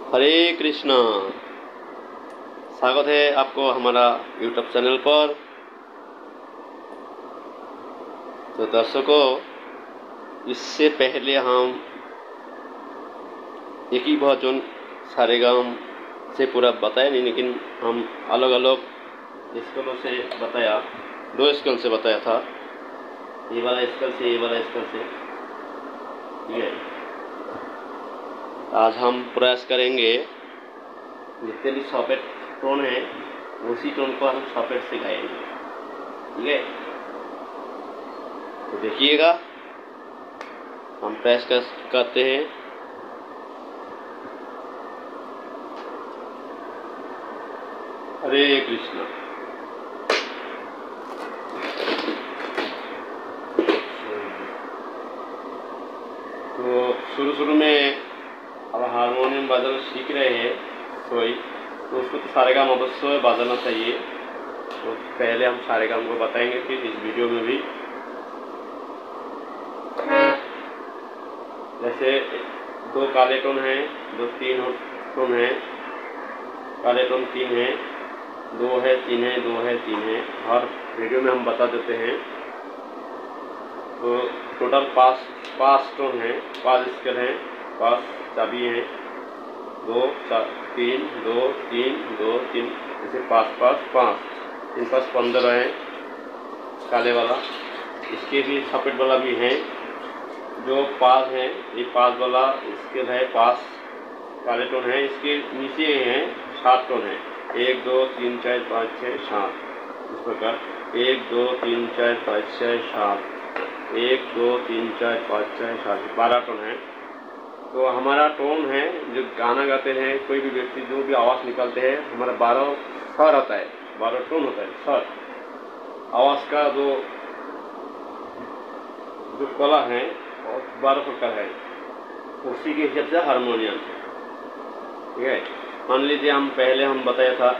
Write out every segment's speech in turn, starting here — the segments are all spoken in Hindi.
हरे कृष्णा। स्वागत है आपको हमारा YouTube चैनल पर। तो दर्शकों, इससे पहले हम एक ही भजन सारेगाम से पूरा बताया नहीं, लेकिन हम अलग अलग स्केलों से बताया, 2 स्केल से बताया था। ये वाला स्केल से, ये वाला स्केल से, ठीक है। आज हम प्रयास करेंगे जितने भी सॉपेट टोन है उसी टोन को हम सॉपेट से गाएंगे, ठीक है। तो देखिएगा, हम प्रयास करते हैं। हरे कृष्णा। तो शुरू में अब हारमोनियम बजाना सीख रहे हैं कोई, तो उसको तो सारेगाम अवश्य बजाना चाहिए। तो पहले हम सारेगाम को बताएंगे फिर इस वीडियो में भी। जैसे 2 काले टोन हैं, 2 3 टोन हैं। काले टोन 3 हैं, 2 है, 3 है, 2 है, 3 है। हर वीडियो में हम बता देते हैं। तो टोटल 5 टोन हैं, 5 स्केल हैं, 5 चाबी हैं। 2 4 3 2 3 2 3, ऐसे 5 5 5, इन पास 15 हैं। काले वाला, इसके भी सफेद वाला भी है। जो 5 हैं, ये 5 वाला स्केल है, 5 काले टोन है। इसके नीचे हैं 7 टोन है। 1 2 3 4 5 6 7, इस प्रकार 1 2 3 4 5 6 7, 1 2 3 4 5 6 7, 12 टोन है। तो हमारा टोन है, जो गाना गाते हैं कोई भी व्यक्ति जो भी आवाज़ निकालते हैं, हमारा 12 स्वर होता है, 12 टोन होता है। स्वर आवाज़ का जो कला है और 12 प्रकार है, उसी के हिसाब से हारमोनियम, ठीक है। मान लीजिए हम बताया था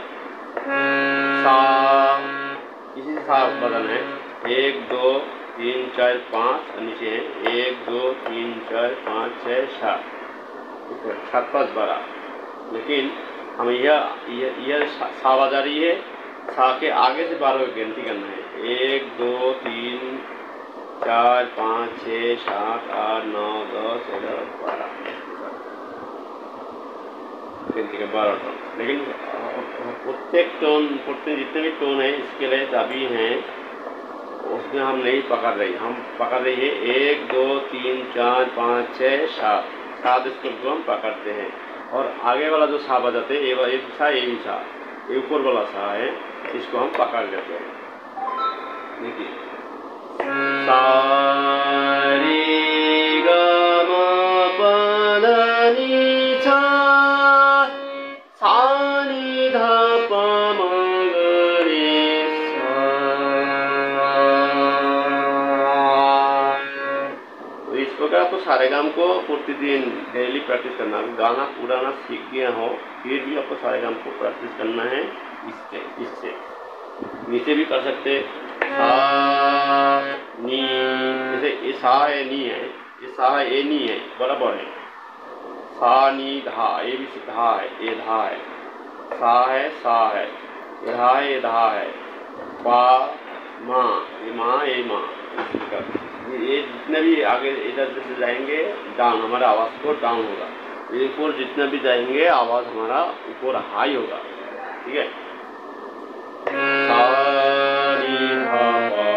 सा, इसी से सा बदलना है। 1 2 3 4 5, नीचे है 1 2 3 4 5 6 7, 7 5 12। लेकिन हम यह सा बजा रही है, सा के आगे से 12 की गिनती करना है। 1 2 3 4 5 6 7 8 9 10 11 12, गिनती के 12 टोन। लेकिन प्रत्येक जितने भी टोन है, इसके लिए चाबी हैं, उसमें हम नहीं पकड़ रही। हम पकड़ रही है 1 2 3 4 5 6 7 स्केल को हम पकड़ते हैं। और आगे वाला जो सा बजाते हैं, ये सा, ये सा, ये ऊपर वाला सा है, इसको हम पकड़ लेते हैं। देखिए, सा रे ग म प ध नि सा, सा नि ध प म ग रे सा। तो इस प्रकार आपको सारेगाम को प्रतिदिन डेली प्रैक्टिस करना है। गाना पुराना सीख गया हो फिर भी आपको सारेगाम को प्रैक्टिस करना है। इससे नीचे भी कर सकते, सा नी, जैसे ये सा है, नी है, ये सा है, ये नी है, बराबर है। सा नी धा, ये भी धा है, ये धा है। सा है, सा है, ये धा है, ये धा है। पा माँ, ये माँ, ये माँ। ये जितने भी आगे इधर से जाएंगे, डाउन, हमारा आवाज़ को डाउन होगा। ये ऊपर जितना भी जाएंगे, आवाज़ हमारा ऊपर हाई होगा, ठीक है। सा नी धा पा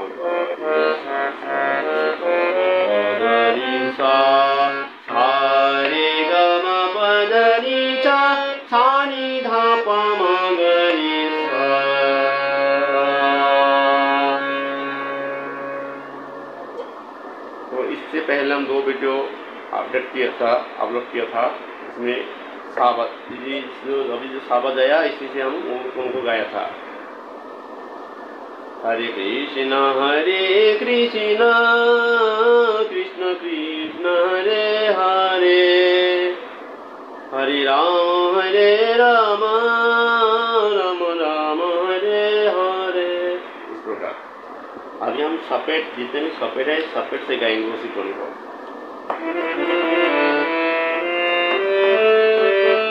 नी सा, सा रे ग म प ध नि सा, सा नि धा प म ग रे सा। तो इससे पहले हम 2 वीडियो अपलोड किया था। इसमें अभी जो सा बजाया, इसी से हम उनको गाया था। हरे कृष्ण कृष्ण कृष्ण हरे हरे, हरे राम राम राम हरे हरे। इस प्रकार अभी हम सफेद, जितने भी सफेद है, सफेद से गाएंगे उसी टोन को।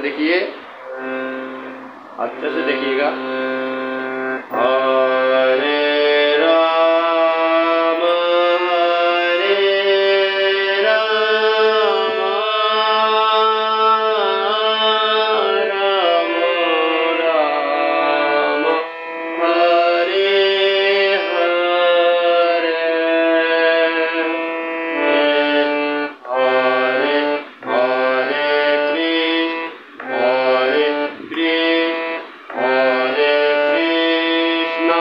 देखिए, अच्छे से देखिएगा। हरे राम राम राम हरे हरे, हरे हरे कृष्ण हरे कृष्ण हरे कृष्ण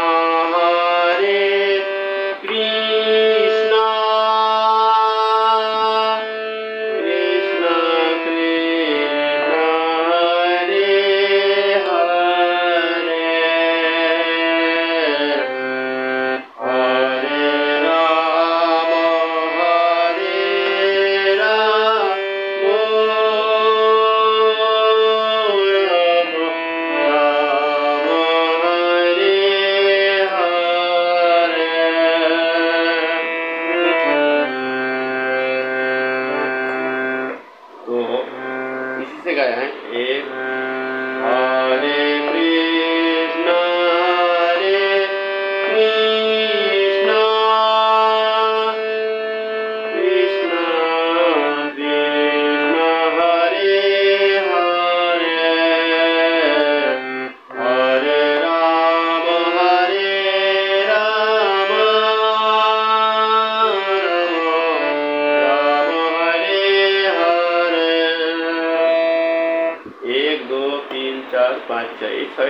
कृष्ण कृष्ण हरे हरे, हरे राम तो इसी से गाया है। एक हरे कृष्ण कृष्ण कृष्ण हरे हरे, हरे राम राम हरे हरे। 1 2 3 4 5 6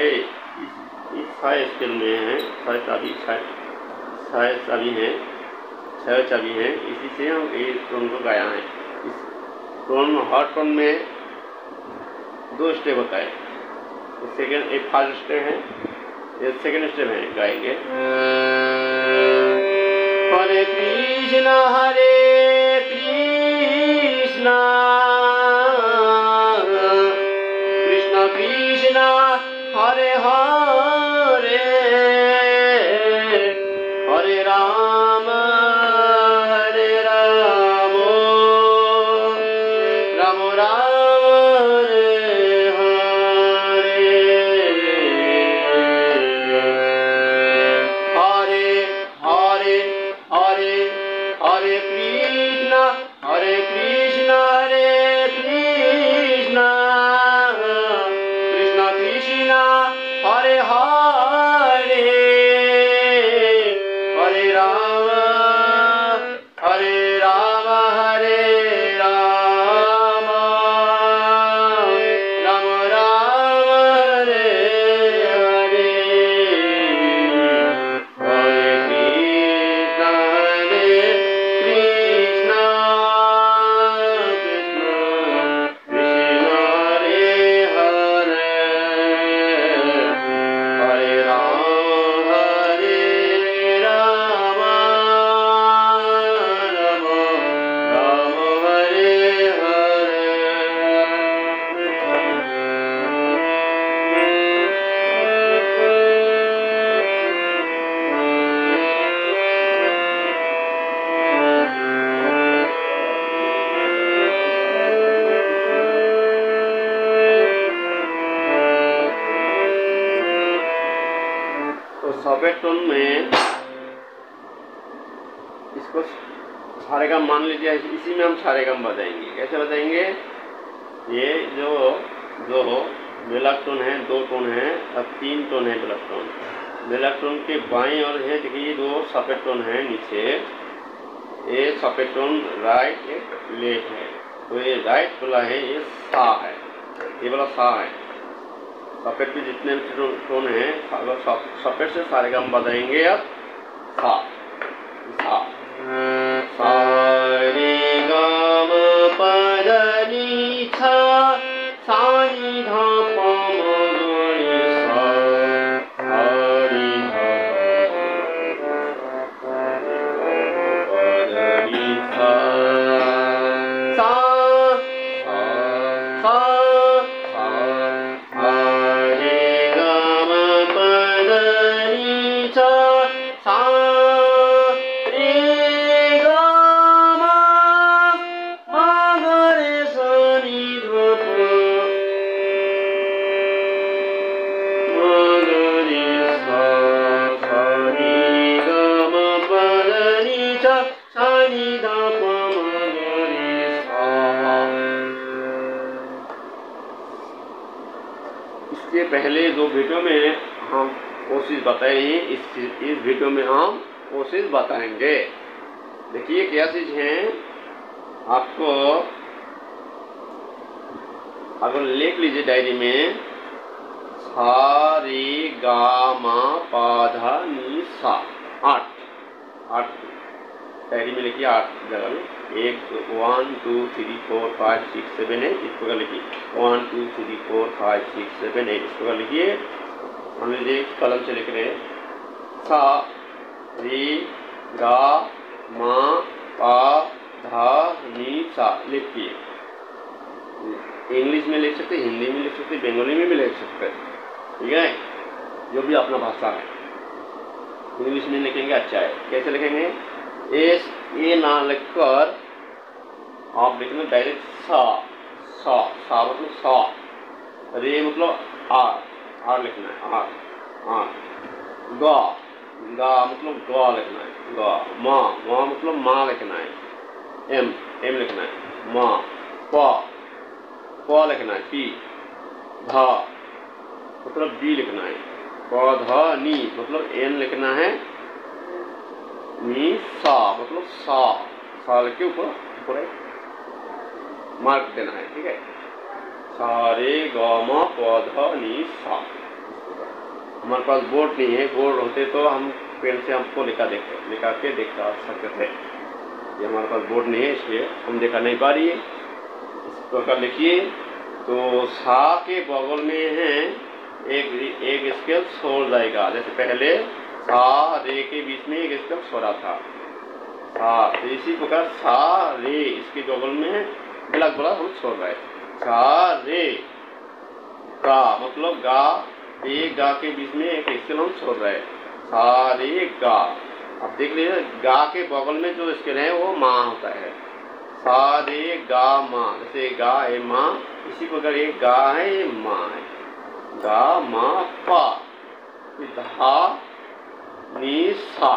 छह स्केल में है, छह चाबी हैं, 6 चाबी हैं। इसी से हम इस टोन को गाया है। इस टोन, हर टोन में 2 स्टेप होता है। सेकेंड, एक फर्स्ट स्टेप है, ये सेकेंड स्टेप है, गाएंगे। हरे कृष्ण कृष्ण कृष्ण हरे हरे, हरे राम राम राम हरे हरे, हरे हरे कृष्ण कृष्ण कृष्ण कृष्ण हरे हरे, हरे राम राम राम हरे हरे, हरे कृष्ण कृष्ण कृष्ण हरे हरे, हरे राम राम हरे हरे। तो सफेद टोन में इसको सारेगाम मान लीजिए, इसी में हम सारेगाम बजाएंगे। कैसे बजाएंगे? ये जो बेलक टोन है, 2 टोन है और 3 टोन है बेलक टोन। बेलक टोन के बाईं ओर है, देखिए 2 सफेद टोन है नीचे। ये सफेद टोन राइट, एक लेफ्ट है। तो ये राइट वाला है, ये सा है, ये वाला सा है। सफेद में जितने भी टोन है, सफेद से सारेगाम बजाएंगे। अब सा सा सा रे गा म प ध नि सा सा नि ध प म ग रे सा सा रि ध प ध नि सा सा सा सा रे गा म प ध नि सा सा रे इसके पहले 2 वीडियो में हम कोशिश बताए हैं, इस वीडियो में हम कोशिश बताएंगे। देखिए क्या चीज़ है, आपको अगर लिख लीजिए डायरी में सा रे गा मा पा धा नी सा, 8 डायरी में लिखिए 8 जगह में। 1 1 2 3 4 5 6 7 8 इस प्रकार लिखिए। 1 2 3 4 5 6 7 8 इस प्रकार लिखिए। हम लीजिए कलम से लिख रहे हैं सा रे गा मा पा धा नी सा लिखिए। इंग्लिश में लिख सकते, हिंदी में लिख सकते, बंगाली में भी लिख सकते, ठीक है, जो भी अपना भाषा है। इंग्लिश में लिखेंगे अच्छा है। कैसे लिखेंगे, एस ए ना लिखकर आप लिखना डायरेक्ट सा सा सा मतलब सा, रे मतलब आर लिखना है, आर गा गा मतलब गा लिखना है, गा मा मा मतलब माँ लिखना है, एम लिखना है, माँ प लिखना है, पी धा मतलब डी लिखना है, प धा नी मतलब एन लिखना है, नी सा मतलब सा के ऊपर मार्क देना है, ठीक है। सा रे गा मा प धा नी सा। हमारे पास बोर्ड नहीं है, बोर्ड होते तो हम पेन से हमको लिखा के देखा सकते थे। ये हमारे पास बोर्ड नहीं है, इसलिए हम देखा नहीं पा रही है। इस प्रकार लिखिए। तो सा के बगल में है एक स्केल छोड़ जाएगा। जैसे पहले सा रे के बीच में एक स्केल छोड़ा था सा, तो इसी प्रकार सा रे इसके बगल में ब्लैक बड़ा हम छोड़ रहे। सा रे गा मतलब गा, एक गा के बीच में एक स्केल हम छोड़ रहे हैं, सा रे गा। अब देख लीजिए गा के बगल में जो स्केल है वो माँ होता है, सा रे गा माँ। जैसे गा है माँ, इसी प्रकार एक गा है ये माँ है, गा माँ पा धा नी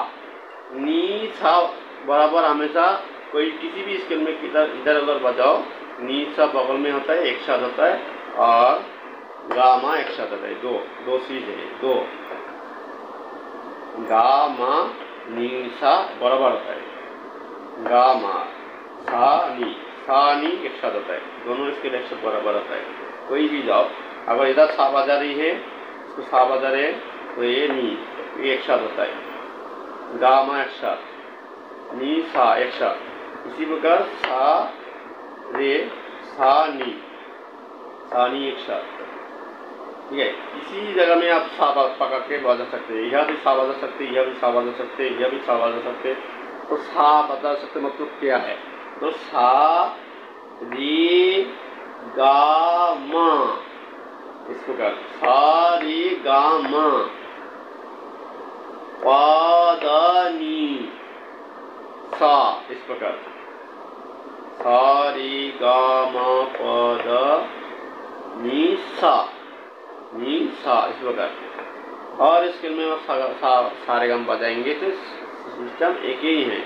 सा बराबर हमेशा कोई किसी भी स्केल में इधर उधर बजाओ, नी सा बगल में होता है एक साथ होता है, और गामा एक साथ होता है, दो चीज है, दो गामा नी सा बराबर होता है, गामा सा नी एक साथ होता है, दोनों स्केल एक साथ बराबर होता है। कोई भी जाओ, अगर इधर सा बजा रही है, इसको सा बजा रहे तो ये नी एक साथ होता है, गामा एक साथ, नी सा एक साथ। इसी प्रकार सा रे सा नी एक साथ, ठीक है। इसी जगह में आप सा पकड़ के बजा सकते हैं, यह भी सा बजा सकते, यह भी सा बजा सकते, यह भी सा बजा सकते। तो सा बता सकते मतलब क्या है, तो सा रे गा मा, इस प्रकार सा रे गा मा पा धा नी सा, इस प्रकार सा रे गा मा पा धा नी सा इस प्रकार। और स्केल में आप सारे गम बजाएंगे तो सिस्टम एक ही है,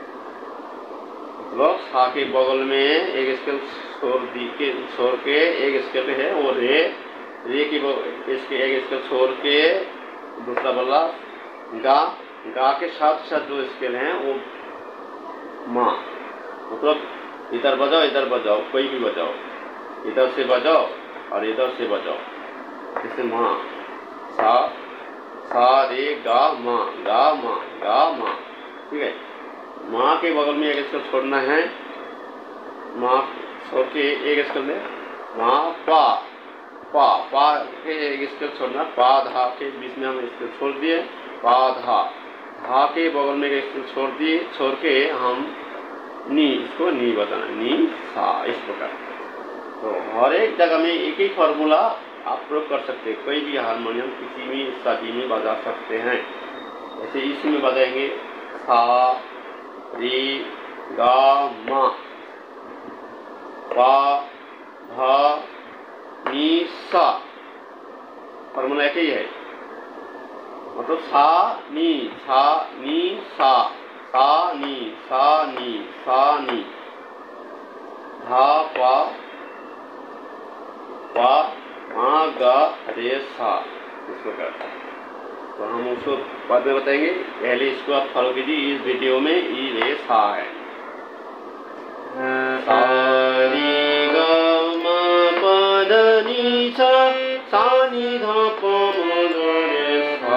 मतलब सा के बगल में एक स्केल छोड़ के एक स्केल है वो रे की इसके एक स्केल छोड़ के दूसरा वाला गा के साथ जो स्केल हैं वो माँ, मतलब इधर बजाओ कोई भी बजाओ, इधर से बजाओ और इधर से बजाओ, जैसे माँ सा रे गा माँ ठीक है। माँ के बगल में एक स्केल छोड़ना है, माँ छोड़ के एक स्केल में माँ पा के एक स्केल छोड़ना, पा धा के बीच में हम स्केल छोड़ दिए, पा धा के बगल में एक स्केल छोड़ के हम इसको नी बताना, नी सा, इस प्रकार। तो हर एक जगह में एक ही फॉर्मूला आप प्रयोग कर सकते हैं, कोई भी हारमोनियम किसी भी शादी में बजा सकते हैं। जैसे इसमें बजाएंगे सा रे गा मा पा धा नी सा, फॉर्मूला एक ही है, मतलब सा नी सा धा पा आ गा रे सा, इसको कहते हैं। तो हम उसको बाद में बताएंगे, पहले इसको आप फॉलो कीजिए। इस वीडियो में ई रे सा है। सा री गा मा पा धा नी सा, सा नी धा पा मा गा रे सा।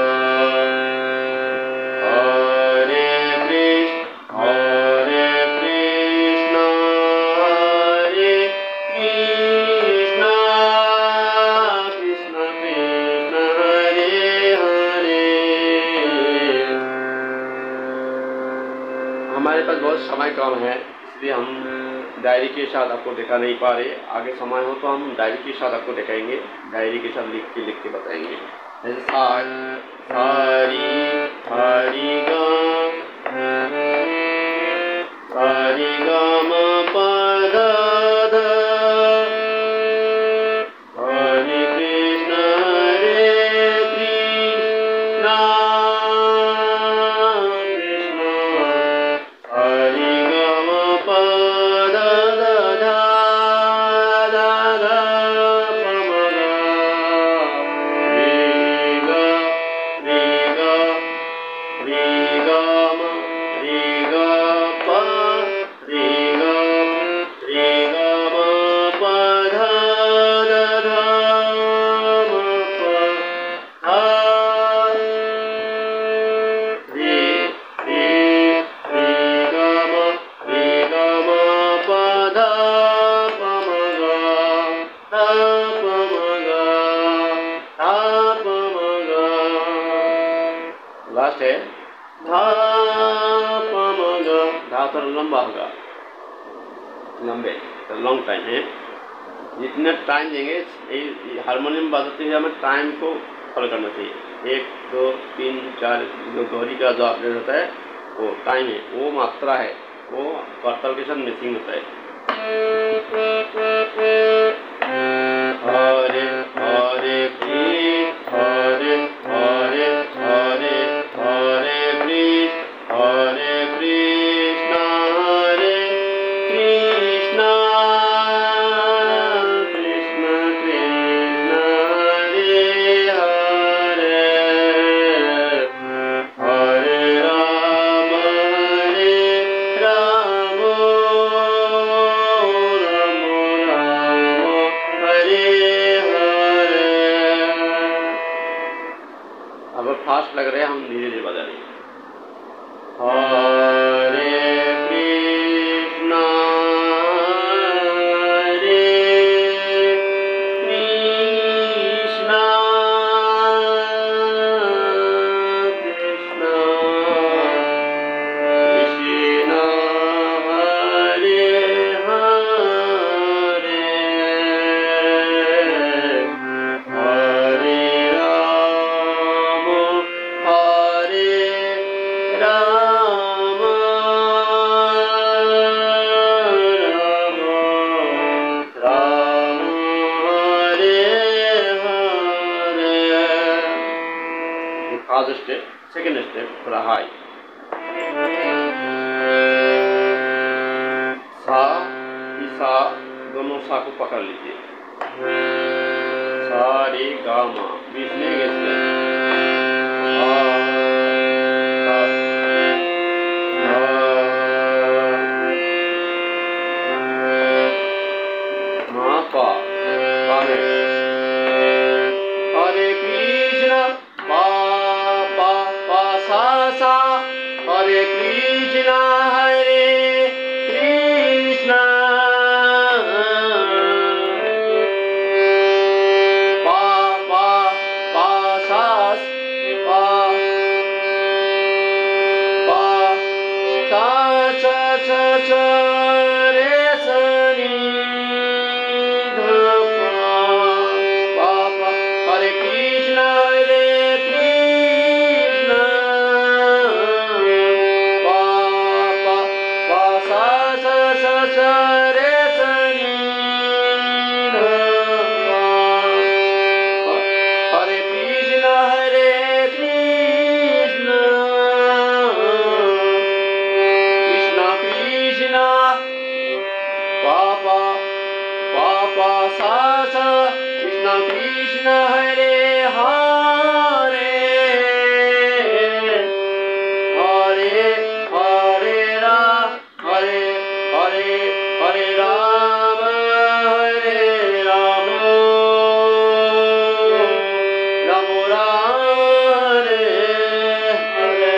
हमारे पास बहुत समय कम है, इसलिए हम डायरी के साथ आपको दिखा नहीं पा रहे। आगे समय हो तो हम डायरी के साथ आपको दिखाएंगे, डायरी के साथ लिख के बताएंगे। जैसे सारी गा मा पा धा धा, हरे कृष्ण लास्ट है धा पा मा गा। धा थोड़ा लंबा होगा, लंबे तो लॉन्ग टाइम है। जितना टाइम देंगे हारमोनियम बजाते हुए हमें टाइम को फॉलो करना चाहिए। 1 2 3 4 जो दोहरी का जो आपने होता है वो टाइम है, वो मात्रा है, वो करताल के साथ मिसिंग होता है। हरे हरे कृष्ण हरे हरे हरे हरे कृष्ण हरे कृष्ण हरे कृष्ण कृष्ण कृष्ण हरे हरे, हरे राम राम फास्ट लग रहे हैं, हम धीरे धीरे बजा रहे हैं। Hare Krishna Hare Krishna Krishna Krishna Hare Hare, Hare Ram Ram Hare Hare. First step, second step थोड़ा हाई। सा सा दोनों सा को पकड़ लीजिए। सा रे गा मा, बीच में हरे कृष्ण पा पा पा सा सा, हरे कृष्ण हरे कृष्ण पा पा पा सा कृष्ण हरे हरे हरे हरे राम हरे हरे हरे राम राम राम हरे हरे।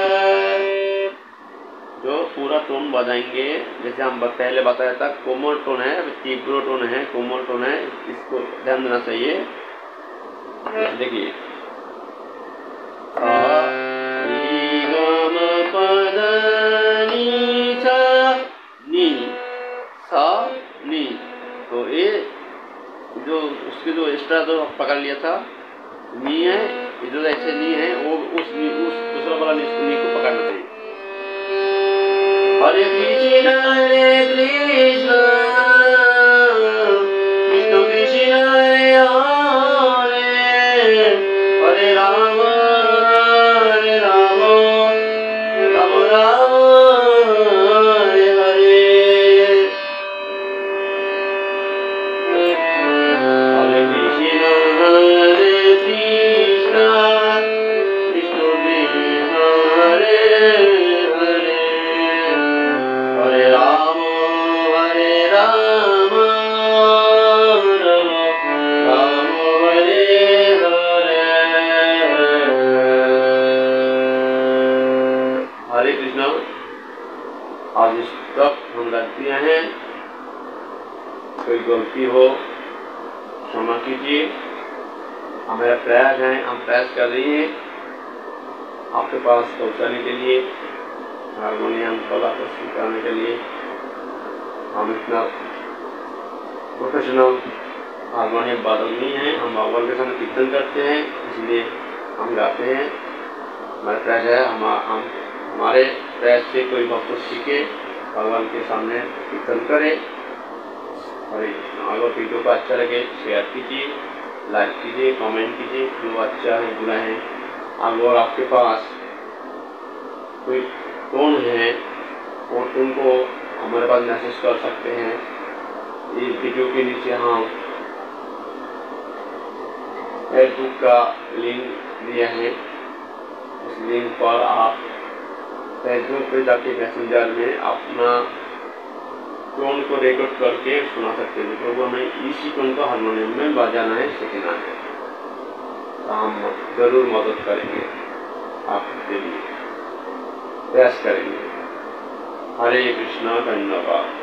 जो पूरा टोन बजाएंगे, जैसे हम पहले बताया था कोमल टोन है, तीव्र टोन है, कोमल टोन है, इसको ध्यान देना चाहिए। देखिए नी, तो ये जो उसके जो एक्स्ट्रा जो पकड़ लिया था नी है, इधर ऐसे नी है, वो उस दूसरा वाला नी को पकड़ना चाहिए। हरे कृष्ण कृष्ण कृष्ण हरे हरे हरे राम राम राम हरे हरे। हरे कृष्ण कृष्ण कृष्ण हरे हरे हरे राम राम हरे हरे। हरे कृष्ण। आज इस तक हम गलतियां हैं, कोई गलती हो क्षमा कीजिए। हमारा प्रयास है, हम प्रयास कर रही हैं आपके पास पहुंचाने के लिए, हारमोनियम कला को सिखाने के लिए। हम इतना प्रोफेशनल हारमोनियम वादक नहीं है, हम भगवान के सामने कीर्तन करते हैं, इसलिए हम गाते हैं। हमारा प्रयास है हमारे प्रयास से कोई भक्त सीखे, भगवान के सामने कीर्तन करे। हरे कृष्ण। अगर वीडियो को अच्छा लगे शेयर कीजिए, लाइक कीजिए, कमेंट कीजिए, जो अच्छा है बुरा है। अगर आपके पास कोई टोन है वो टोन को हमारे पास मैसेज कर सकते हैं। इस वीडियो के नीचे हम फेसबुक का लिंक दिया है, उस लिंक पर आप फेसबुक पे जाके मैसेंजर में अपना टोन को रिकॉर्ड करके सुना सकते हैं। तो हमें इसी टोन को हारमोनियम में बजाना है, सीखना है, तो हम जरूर मदद करेंगे, आपके लिए प्रयास करेंगे। हरे कृष्णा। धन्यवाद।